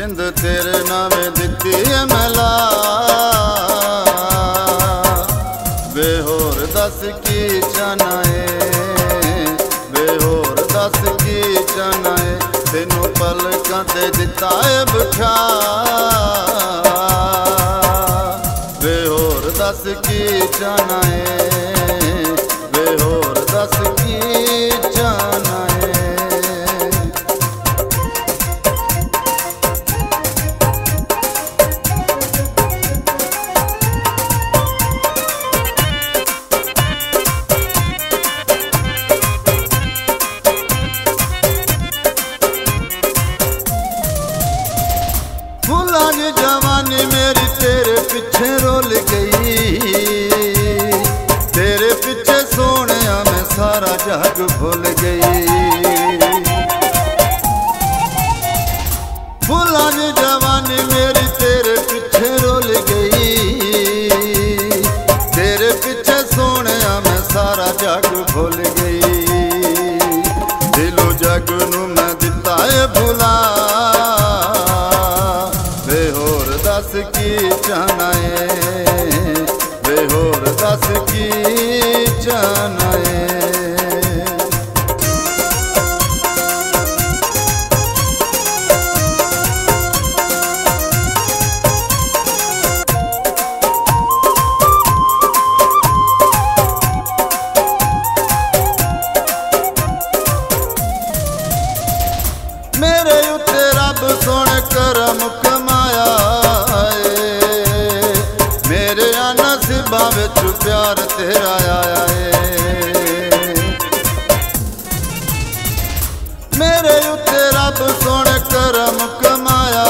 जिंद तेरे नामे दिती है मैला वे होर दस की चाहना है वे होर दस की चाहना है तेनों पलकां ते दिता है बिठा वे होर दस की चाहना है वे होर दस की चाहना है। फुलां दी जवानी मेरी तेरे पिछे रोल गई तेरे पिछे सोहणिया मैं सारा जग भुल गई। फुलां दी जवानी मेरी तेरे पिछे रोल गई तेरे पिछे सोहणिया मैं सारा जग भुल गई। दिलो जग नूं मैं दिता है भुला वे होर दस की चाहना है वे होर दस की चाहना है। मेरे उत्ते रब सोने करम कमाया मेरे नसीबां विच प्यार तेरा आया है। मेरे उत्ते रब सोने करम कमाया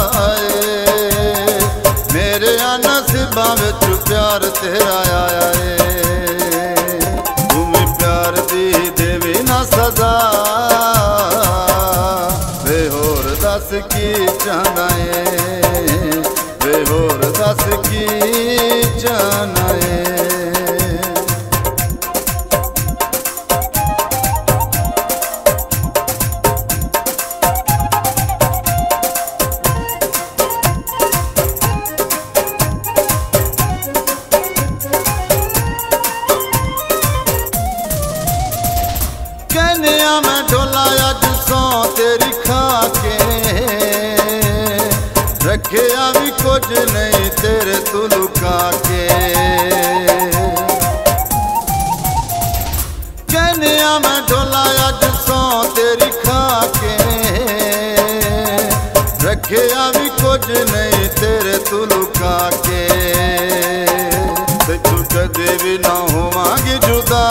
मेरे नसीबां विच प्यार तेरा आया है। तुम प्यार दी देवी ना सजा वे होर दस की चाहना है वे होर दस की चाहना है। कहने मैं ढोला अज सौ तेरी खा के रखिया भी कुछ नहीं तेरे तू लुका के। कहने मैं ढोला अज सौ तेरी खा के रखिया भी कुछ नहीं तेरे तू लुका के। तू कदे भी ना होवांगी जुदा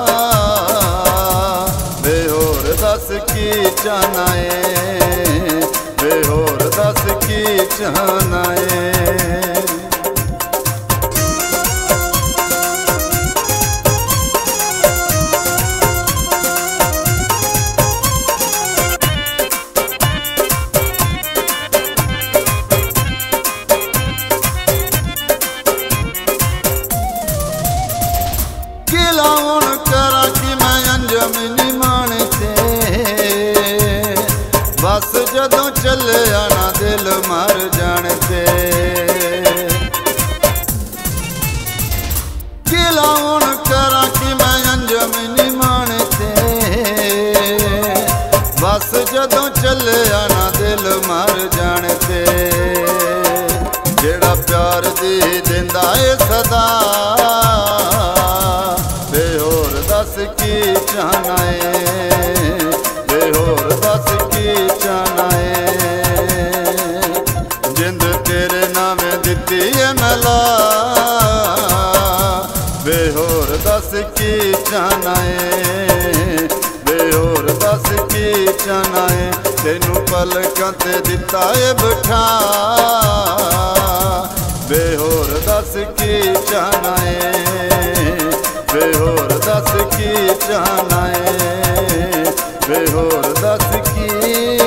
वे होर दस की चाहना है वे होर दस की चाहना है। किला हुण करा कि मैं अंजमनी मानते बस जदों चले आना दिल मर जानते। किला हुण करा कि मैं अंजमनी मानते बस जदों चले आना दिल मर जानते। जेड़ा प्यार दी दिंदा है सदा वे होर दस की चाहना है वे होर दस की चाहना है। जिंद तेरे नामे दिती है मैला वे होर दस की चाहना है वे होर दस की चाहना है। तेनू पलकां ते दिता है बिठा वे होर दस की चाहना है वे होर दस की चाहना है वे होर दस की